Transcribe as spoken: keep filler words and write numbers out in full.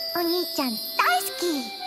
お兄ちゃん大好き。